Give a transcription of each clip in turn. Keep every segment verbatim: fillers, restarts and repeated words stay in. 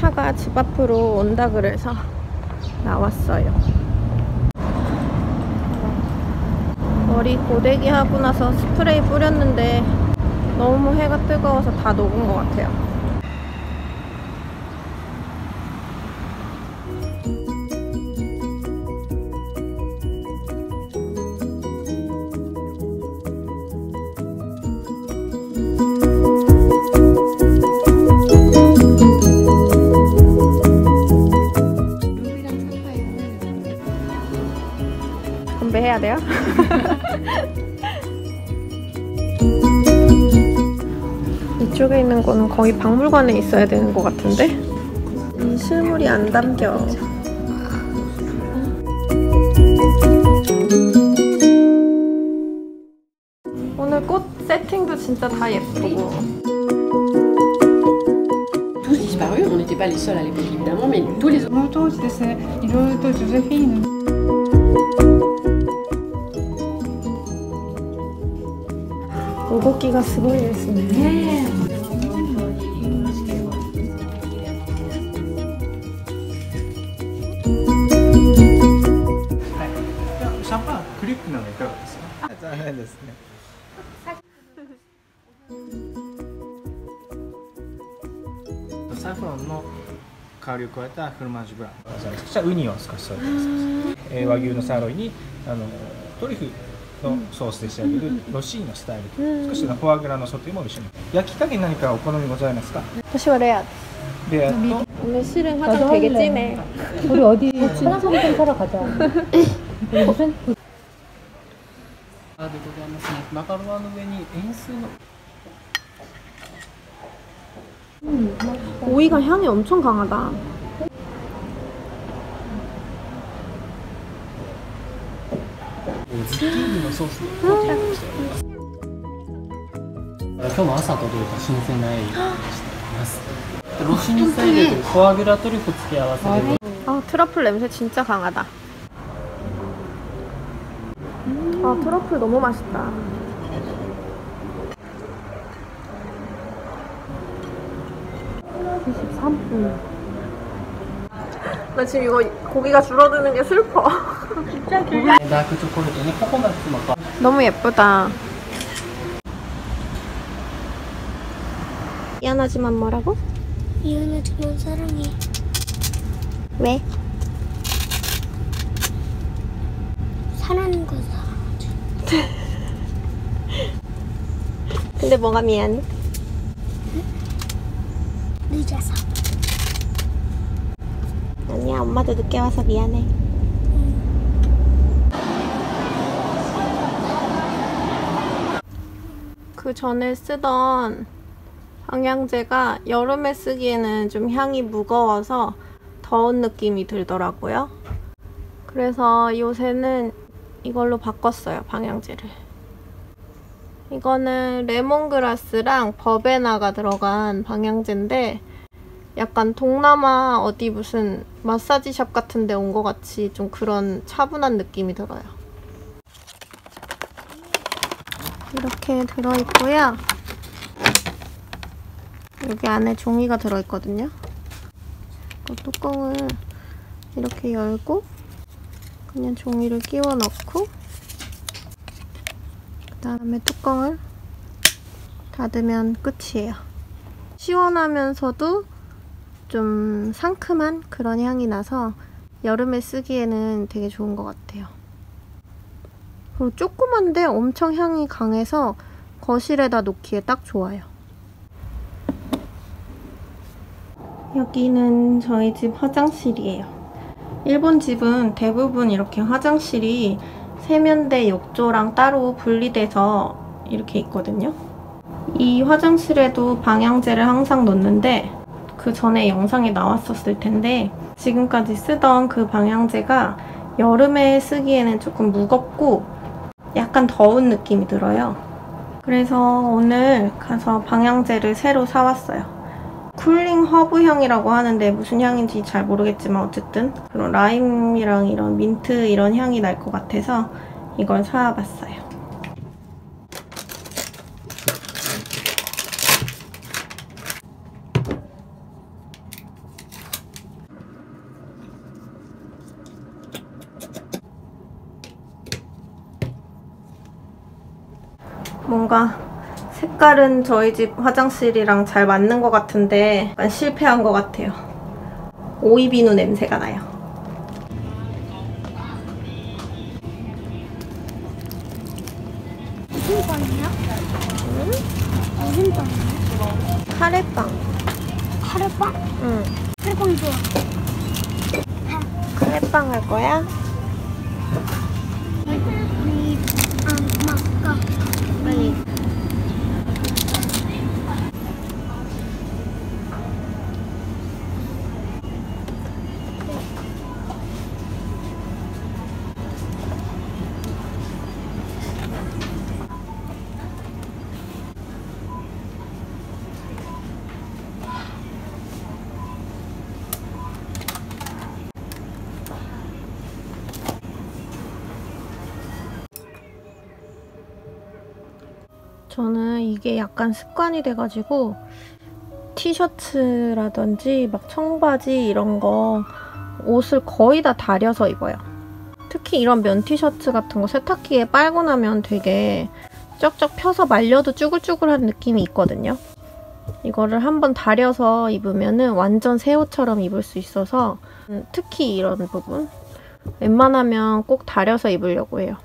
차가 집 앞으로 온다 그래서 나왔어요. 머리 고데기 하고 나서 스프레이 뿌렸는데 너무 해가 뜨거워서 다 녹은 것 같아요. 건배해야 돼요? 이쪽에 있는 거는 거의 박물관에 있어야 되는 것 같은데? 이 실물이 안 담겨. 오늘 꽃 세팅도 진짜 다 예쁘고. Tous disparus, on n'était pas les seuls à l'époque évidemment, mais tous les autres. 오곡기가 스고이ですね. 샴푸クリップなのいかがですか? 残念ですね. 사프론の香りを加えたフロマージュブラン。そしてウニを少し添えてます。えー、和牛のサーロインにあのトリュフのソースで仕上げるロシーノスタイル。少しのフォアグラのソテーも一緒に。焼き加減何かお好みございますか? 私はレア。 レアと。 오늘 실은 화장 되게 진해. 우리 어디 천하상품 사러 가자. 무슨? 아, 네, 고자이마스. 마카로나の上に塩水の 음, 오이가 향이 엄청 강하다. ズッキーニのソースでコーティングしております。今日も朝届いた新鮮なエイをしております。ロシニスタイルとフォアグラトリュフ付け合わせで。 아, 트러플 냄새 진짜 강하다. 아, 트러플 너무 맛있다. 이십삼 분. 나 지금 이거 고기가 줄어드는 게 슬퍼. 진짜 길게. 다크 초콜릿에 코코넛 맛. 너무 예쁘다. 미안하지만 뭐라고? 미안하지만 사랑해. 왜? 사랑하는 거 사랑하지. 근데 뭐가 미안해? 늦어서. 아니야, 엄마도 늦게 와서 미안해. 그 전에 쓰던 방향제가 여름에 쓰기에는 좀 향이 무거워서 더운 느낌이 들더라고요. 그래서 요새는 이걸로 바꿨어요, 방향제를. 이거는 레몬그라스랑 버베나가 들어간 방향제인데 약간 동남아 어디 무슨 마사지샵 같은 데 온 것 같이 좀 그런 차분한 느낌이 들어요. 이렇게 들어있고요. 여기 안에 종이가 들어있거든요. 그 뚜껑을 이렇게 열고 그냥 종이를 끼워 넣고 그 다음에 뚜껑을 닫으면 끝이에요. 시원하면서도 좀 상큼한 그런 향이 나서 여름에 쓰기에는 되게 좋은 것 같아요. 그리고 조그만데 엄청 향이 강해서 거실에다 놓기에 딱 좋아요. 여기는 저희 집 화장실이에요. 일본 집은 대부분 이렇게 화장실이 세면대 욕조랑 따로 분리돼서 이렇게 있거든요. 이 화장실에도 방향제를 항상 놓는데 그 전에 영상에 나왔었을 텐데 지금까지 쓰던 그 방향제가 여름에 쓰기에는 조금 무겁고 약간 더운 느낌이 들어요. 그래서 오늘 가서 방향제를 새로 사왔어요. 쿨링 허브 향이라고 하는데 무슨 향인지 잘 모르겠지만 어쨌든 그런 라임이랑 이런 민트 이런 향이 날 것 같아서 이걸 사와봤어요. 뭔가 색깔은 저희 집 화장실이랑 잘 맞는 것 같은데 약간 실패한 것 같아요. 오이비누 냄새가 나요. 무슨 빵이야? 응? 무슨 빵이야? 카레빵. 카레빵? 응. 카레빵 좋아. 카레빵 할 거야? 우리 엄마가 아니. 저는 이게 약간 습관이 돼가지고 티셔츠라든지 막 청바지 이런 거 옷을 거의 다 다려서 입어요. 특히 이런 면 티셔츠 같은 거 세탁기에 빨고 나면 되게 쩍쩍 펴서 말려도 쭈글쭈글한 느낌이 있거든요. 이거를 한번 다려서 입으면은 완전 새 옷처럼 입을 수 있어서 특히 이런 부분 웬만하면 꼭 다려서 입으려고 해요.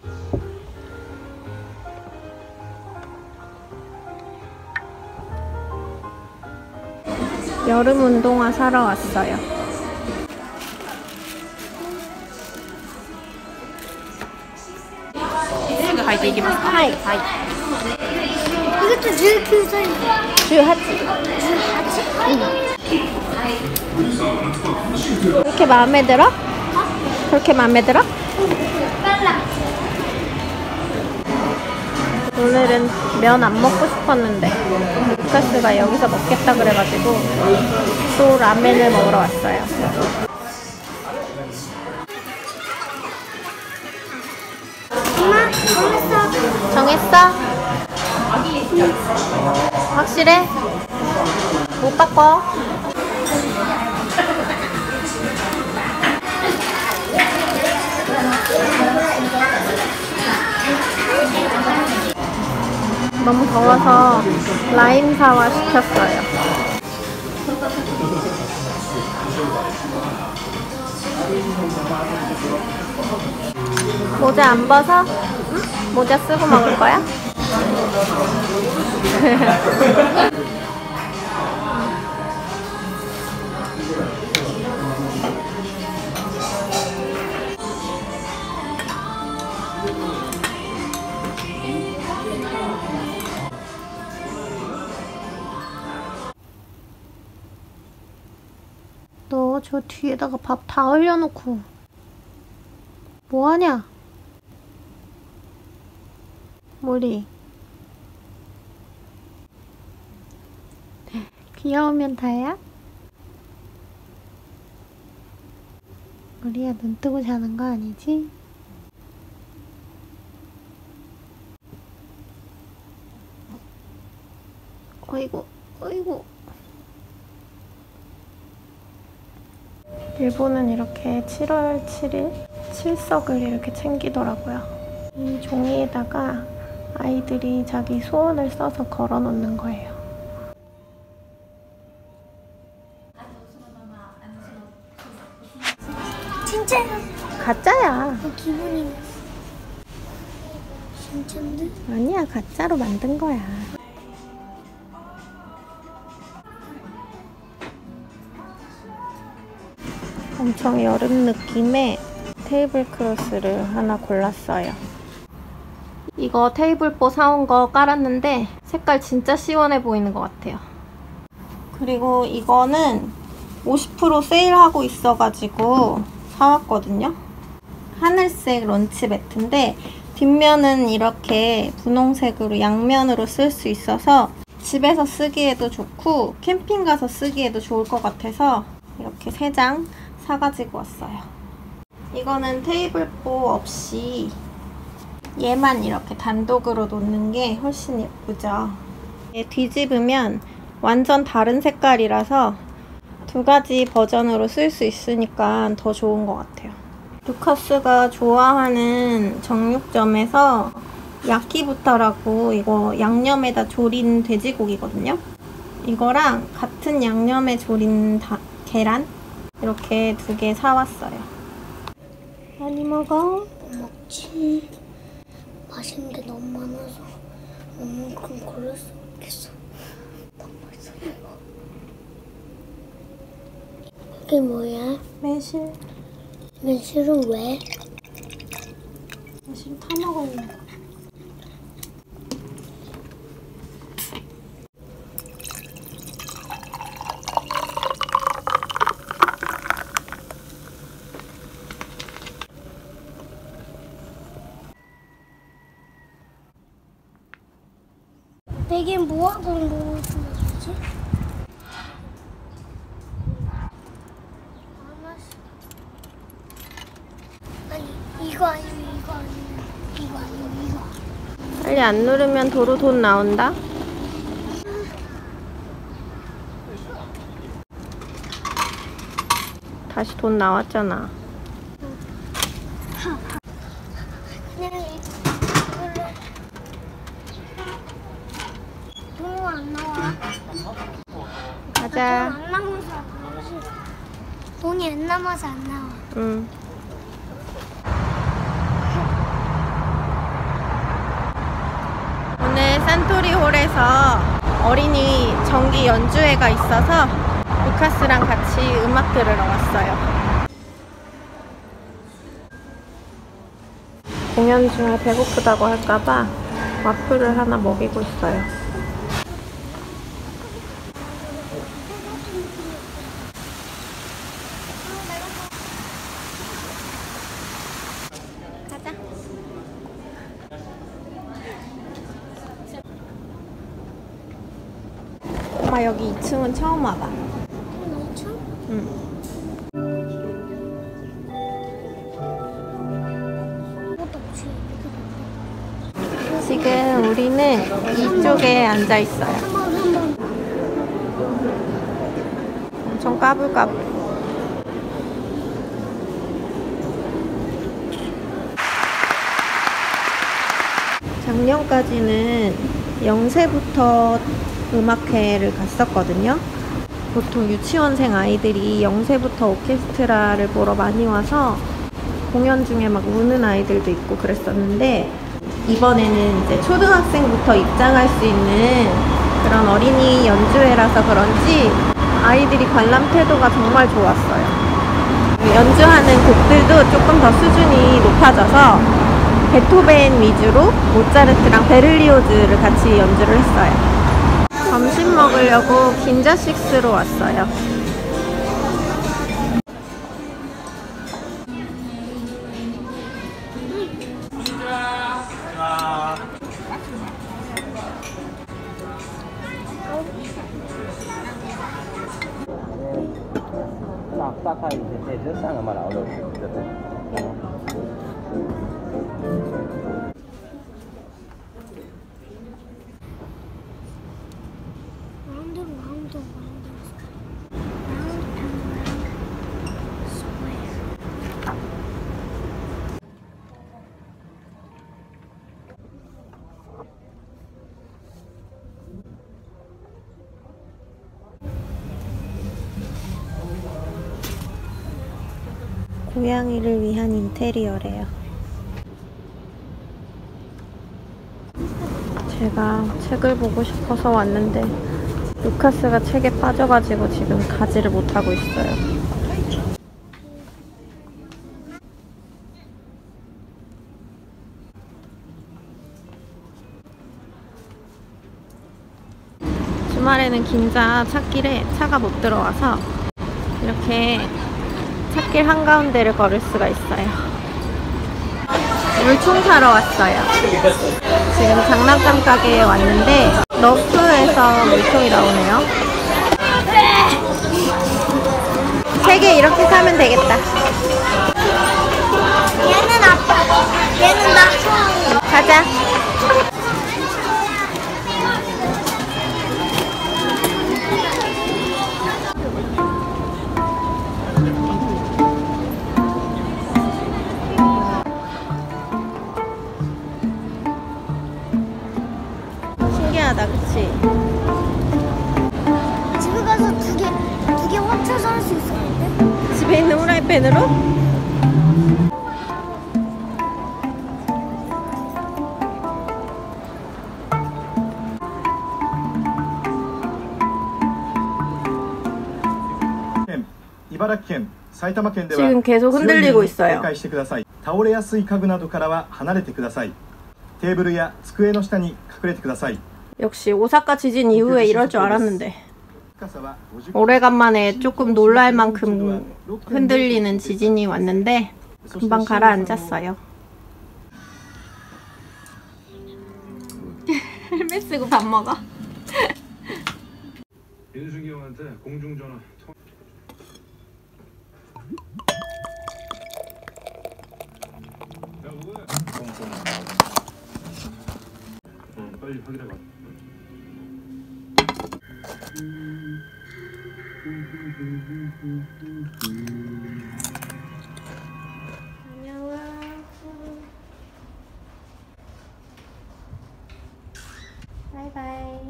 여름 운동화 사러 왔어요. 하이. 이것도 십구 살. 주하지. 그렇게 마음에 들어? 그렇게 마음에 들어? 오늘은 면 안 먹고 싶었는데 루카스가 여기서 먹겠다 그래가지고 또 라멘을 먹으러 왔어요. 엄마, 정했어. 정했어? 확실해? 못 바꿔? 너무 더워서 라임 사와 시켰어요. 모자 안 벗어? 응? 모자 쓰고 먹을 거야? 너 저 뒤에다가 밥 다 흘려놓고 뭐하냐? 머리 귀여우면 다야? 머리야 눈 뜨고 자는 거 아니지? 어이구 어이구. 일본은 이렇게 칠월 칠일 칠석을 이렇게 챙기더라고요. 이 종이에다가 아이들이 자기 소원을 써서 걸어놓는 거예요. 진짜야. 가짜야. 어, 기분이 진짠데? 아니야, 가짜로 만든 거야. 엄청 여름 느낌의 테이블 크로스를 하나 골랐어요. 이거 테이블보 사온 거 깔았는데 색깔 진짜 시원해 보이는 것 같아요. 그리고 이거는 오십 퍼센트 세일하고 있어가지고 사왔거든요. 하늘색 런치 매트인데 뒷면은 이렇게 분홍색으로 양면으로 쓸 수 있어서 집에서 쓰기에도 좋고 캠핑 가서 쓰기에도 좋을 것 같아서 이렇게 세 장 사가지고 왔어요. 이거는 테이블보 없이 얘만 이렇게 단독으로 놓는 게 훨씬 예쁘죠. 얘 뒤집으면 완전 다른 색깔이라서 두 가지 버전으로 쓸 수 있으니까 더 좋은 것 같아요. 루카스가 좋아하는 정육점에서 야키부타라고 이거 양념에다 졸인 돼지고기거든요. 이거랑 같은 양념에 졸인 다, 계란 이렇게 두 개 사왔어요. 많이 먹어? 먹지. 맛있는 게 너무 많아서 음, 그럼 고를 수 없겠어. 너무 맛있어 이거. 이게 뭐야? 매실. 매실은 왜? 매실 타먹으려고. 이게 뭐하고 뭐지? 아니 이거 아니면 이거 아니면 이거 아니면 이거. 빨리 안 누르면 도로 돈 나온다. 다시 돈 나왔잖아. 그냥 이거를 돈이 안 나와. 가자. 안 남아서 안 나오지. 돈이 안 남아서 안 나와. 응. 오늘 산토리홀에서 어린이 정기 연주회가 있어서 루카스랑 같이 음악 들으러 왔어요. 공연 중에 배고프다고 할까봐 와플을 하나 먹이고 있어요. 가자. 엄마 여기 이 층은 처음 와봐. 응. 지금 우리는 이쪽에 앉아 있어요. 엄청 까불까불. 작년까지는 영세부터 음악회를 갔었거든요. 보통 유치원생 아이들이 영세부터 오케스트라를 보러 많이 와서 공연 중에 막 우는 아이들도 있고 그랬었는데, 이번에는 이제 초등학생부터 입장할 수 있는 그런 어린이 연주회라서 그런지 아이들이 관람 태도가 정말 좋았어요. 연주하는 곡들도 조금 더 수준이 높아져서 베토벤 위주로 모차르트랑 베를리오즈를 같이 연주를 했어요. 점심 먹으려고 긴자식스로 왔어요. 라운드 라운드 라운드. 고양이를 위한 인테리어래요. 제가 책을 보고 싶어서 왔는데 루카스가 책에 빠져가지고 지금 가지를 못하고 있어요. 주말에는 긴자 찾길에 차가 못 들어와서 이렇게 찾길 한가운데를 걸을 수가 있어요. 물총 사러 왔어요. 지금 장난감 가게에 왔는데 너프에서 물총이 나오네요. 세 개 이렇게 사면 되겠다. 얘는 아빠, 얘는 나. 가자. 신기하다, 그치? 집에 가서 두 개, 두 개 합쳐서 할 수 있었는데? 집에 있는 후라이팬으로? 지금 계속 흔들리고 있어요. 倒れやすい家具などからは離れてください。テーブルや机の下に隠れてください。 역시 오사카 지진 이후에 이럴 줄 알았는데 오래간만에 조금 놀랄 만큼 흔들리는 지진이 왔는데 금방 가라앉았어요. 헬멧 쓰고 밥 먹어? 윤수기 형한테 공중전화 야 뭐야? 어 빨리 확인해봐. 안녕. 바이바이.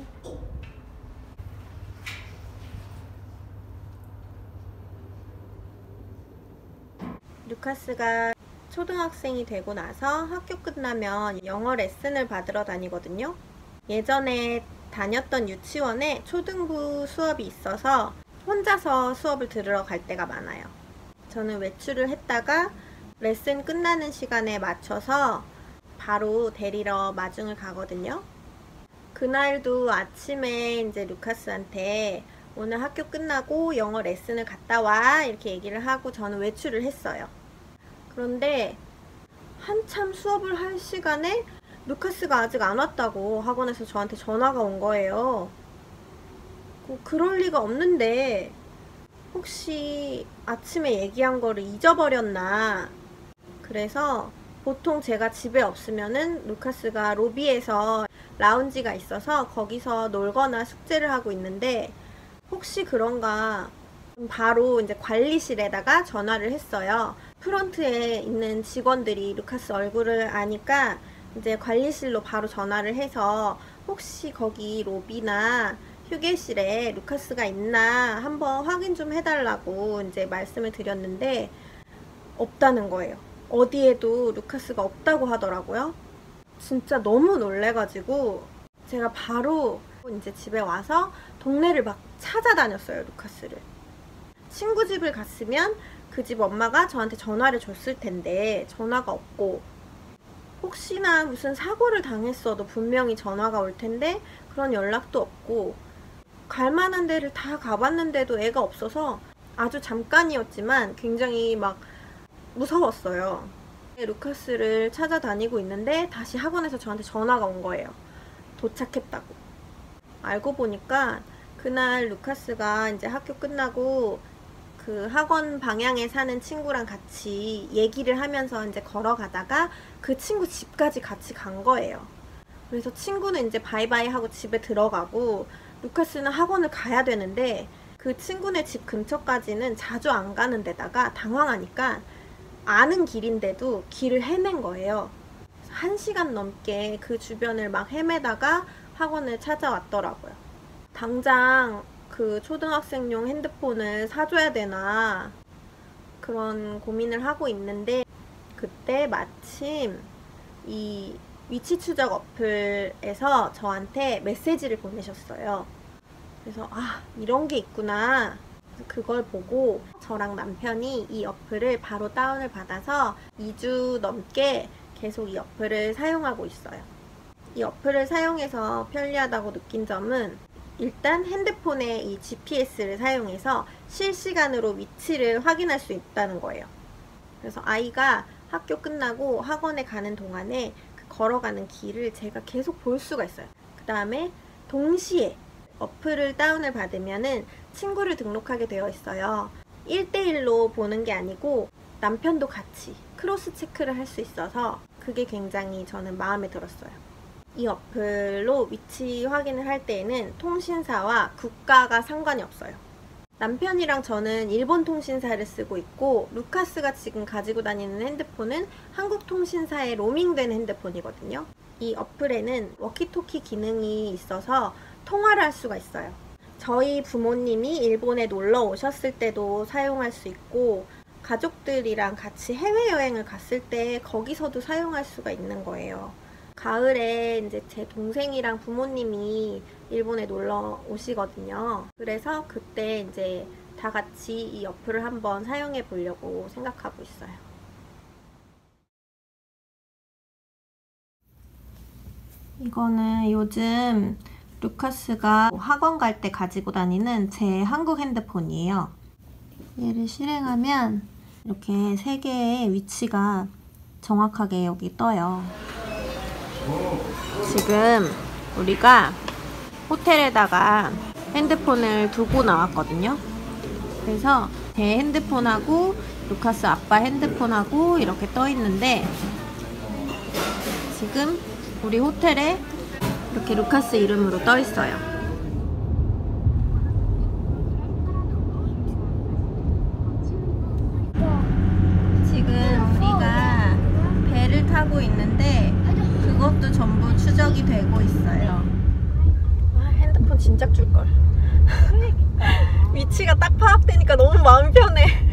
루카스가 초등학생이 되고 나서 학교 끝나면 영어 레슨을 받으러 다니거든요. 예전에 다녔던 유치원에 초등부 수업이 있어서 혼자서 수업을 들으러 갈 때가 많아요. 저는 외출을 했다가 레슨 끝나는 시간에 맞춰서 바로 데리러 마중을 가거든요. 그날도 아침에 이제 루카스한테 오늘 학교 끝나고 영어 레슨을 갔다 와 이렇게 얘기를 하고 저는 외출을 했어요. 그런데 한참 수업을 할 시간에 루카스가 아직 안 왔다고 학원에서 저한테 전화가 온 거예요. 뭐 그럴 리가 없는데 혹시 아침에 얘기한 거를 잊어버렸나. 그래서 보통 제가 집에 없으면은 루카스가 로비에서 라운지가 있어서 거기서 놀거나 숙제를 하고 있는데 혹시 그런가 바로 이제 관리실에다가 전화를 했어요. 프런트에 있는 직원들이 루카스 얼굴을 아니까 이제 관리실로 바로 전화를 해서 혹시 거기 로비나 휴게실에 루카스가 있나 한번 확인 좀 해달라고 이제 말씀을 드렸는데 없다는 거예요. 어디에도 루카스가 없다고 하더라고요. 진짜 너무 놀래가지고 제가 바로 이제 집에 와서 동네를 막 찾아다녔어요, 루카스를. 친구 집을 갔으면 그 집 엄마가 저한테 전화를 줬을 텐데 전화가 없고 혹시나 무슨 사고를 당했어도 분명히 전화가 올 텐데 그런 연락도 없고 갈만한 데를 다 가봤는데도 애가 없어서 아주 잠깐이었지만 굉장히 막 무서웠어요. 루카스를 찾아다니고 있는데 다시 학원에서 저한테 전화가 온 거예요. 도착했다고. 알고 보니까 그날 루카스가 이제 학교 끝나고 그 학원 방향에 사는 친구랑 같이 얘기를 하면서 이제 걸어가다가 그 친구 집까지 같이 간 거예요. 그래서 친구는 이제 바이바이 하고 집에 들어가고 루카스는 학원을 가야 되는데 그 친구네 집 근처까지는 자주 안 가는 데다가 당황하니까 아는 길인데도 길을 헤맨 거예요. 한 시간 넘게 그 주변을 막 헤매다가 학원을 찾아왔더라고요. 당장 그 초등학생용 핸드폰을 사줘야 되나 그런 고민을 하고 있는데 그때 마침 이 위치 추적 어플에서 저한테 메시지를 보내셨어요. 그래서 아, 이런 게 있구나. 그걸 보고 저랑 남편이 이 어플을 바로 다운을 받아서 이 주 넘게 계속 이 어플을 사용하고 있어요. 이 어플을 사용해서 편리하다고 느낀 점은 일단 핸드폰에 이 지피에스를 사용해서 실시간으로 위치를 확인할 수 있다는 거예요. 그래서 아이가 학교 끝나고 학원에 가는 동안에 그 걸어가는 길을 제가 계속 볼 수가 있어요. 그 다음에 동시에 어플을 다운을 받으면은 친구를 등록하게 되어 있어요. 일 대일로 보는 게 아니고 남편도 같이 크로스 체크를 할 수 있어서 그게 굉장히 저는 마음에 들었어요. 이 어플로 위치 확인을 할 때에는 통신사와 국가가 상관이 없어요. 남편이랑 저는 일본 통신사를 쓰고 있고 루카스가 지금 가지고 다니는 핸드폰은 한국 통신사에 로밍된 핸드폰이거든요. 이 어플에는 워키토키 기능이 있어서 통화를 할 수가 있어요. 저희 부모님이 일본에 놀러 오셨을 때도 사용할 수 있고 가족들이랑 같이 해외여행을 갔을 때 거기서도 사용할 수가 있는 거예요. 가을에 이제 제 동생이랑 부모님이 일본에 놀러 오시거든요. 그래서 그때 이제 다 같이 이 어플을 한번 사용해 보려고 생각하고 있어요. 이거는 요즘 루카스가 학원 갈 때 가지고 다니는 제 한국 핸드폰이에요. 얘를 실행하면 이렇게 세 개의 위치가 정확하게 여기 떠요. 지금 우리가 호텔에다가 핸드폰을 두고 나왔거든요. 그래서 제 핸드폰하고 루카스 아빠 핸드폰하고 이렇게 떠 있는데 지금 우리 호텔에 이렇게 루카스 이름으로 떠 있어요. 지금 우리가 배를 타고 있는데 그것도 전부 추적이 되고 있어요. 아, 핸드폰 진작 줄걸. 위치가 딱 파악되니까 너무 마음 편해.